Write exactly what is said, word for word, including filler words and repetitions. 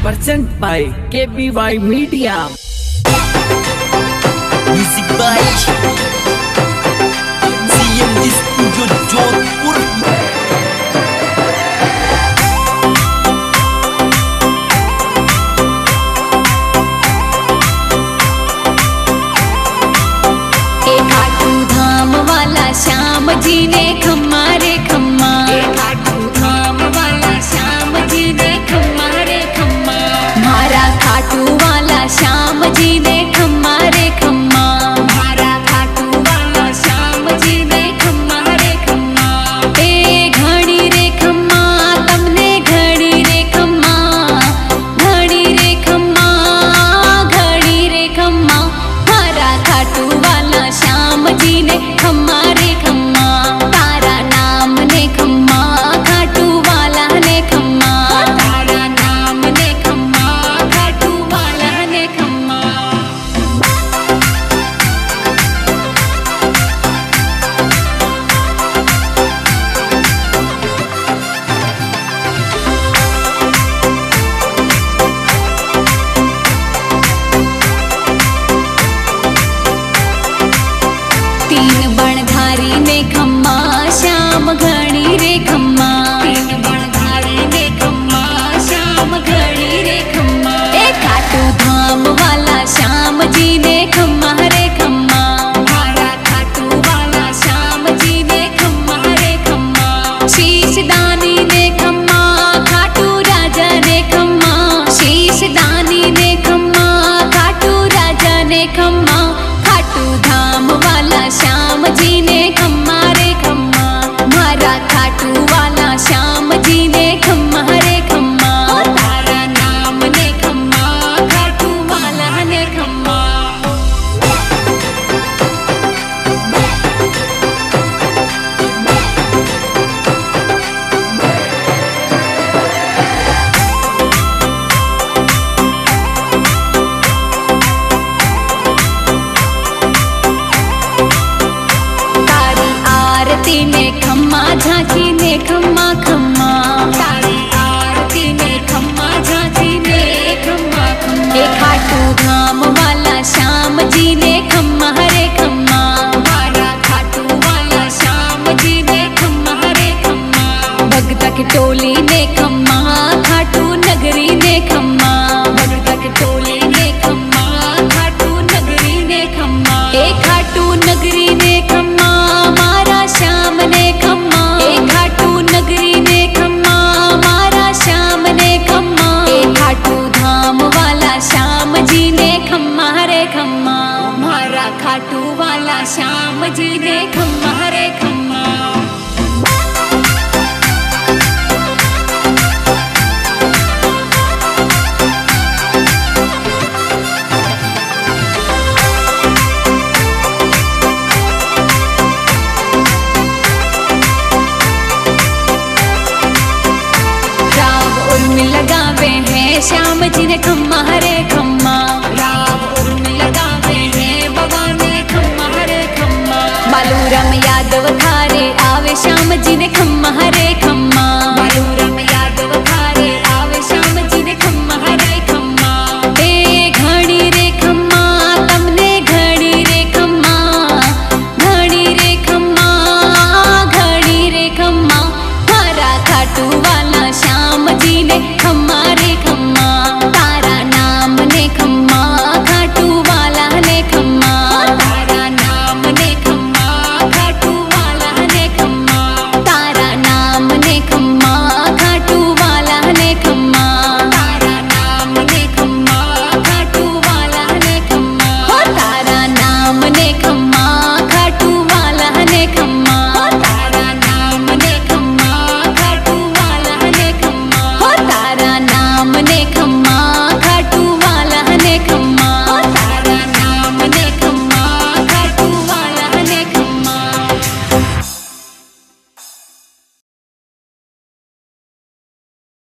Percent by K B Y media. Music by CM studio Jodhpur. Shyam ji ने खम्मा रे खम्मा, खाटू धाम वाला श्याम जी ने खम्मा रे खम्मा, मारा खाटू वाला श्याम जी ने खम्मा रे खम्मा, मारा खाटू वाला श्याम जी ने खम्मा रे खम्मा। ए घड़ी रे खम्मा तमने घड़ी रे खम्मा, घड़ी रे खम्मा घड़ी रे खम्मा, मारा खाटू वाला श्याम जी ने खम्मा रे खम्मा, तारा नाम ने खम्मा खाटू वाला ने खम्मा, तारा नाम ने खम्मा खाटू वाला ने खम्मा। तीन बणधारी ने खम्मा श्याम घड़ी रे खम्मा, तीन बणधारी ने खम्मा श्याम घड़ी रे खम्मा। ए खाटू धाम वाला श्याम जी ने खम्मा रे खम्मा, मारा खाटू वाला श्याम जी ने खम्मा रे खम्मा। शीश दानी ने खम्मा खाटू राजा ने खम्मा, शीश दानी ने खम्मा खाटू राजा ने खम्मा, खाटू धाम वाला श्याम जी ने खम्मा रे खम्मा, मारा खाटू वाला श्याम जी ने खम्मा रे खम्मा, तारा नाम ने खम्मा खाटू वाला ने खम्मा। आरती ने खम्मा झांकी ने खम्मा खम्मा, तारी आरती ने खम्मा झांकी ने खम्मा खम्मा। ए खाटू धाम वाला श्याम जी ने खम्मा रे खम्मा, मारा खाटू वाला श्याम जी ने खम्मा रे खम्मा। भगत की टोली ने खम्मा खाटू नगरी ने खम्मा, भगत की टोली ने खम्मा खाटू नगरी ने खम्मा। ए खाटू नगरी ने खम्मा मारा श्याम ने खम्मा, ए खाटू नगरी ने खम्मा मारा श्याम ने खम्मा। ए खाटू धाम वाला श्याम जी ने खम्मा रे खम्मा, मारा खाटू वाला श्याम जी ने खम्मा रे खम्मा। लगावे हैं श्याम जी ने खम्मा रे खम्मा, राम उर्म लगावे हैं बाबा ने खम्मा रे खम्मा। बालूराम यादव थारे आवे श्याम जी ने खम्मा रे खम्मा,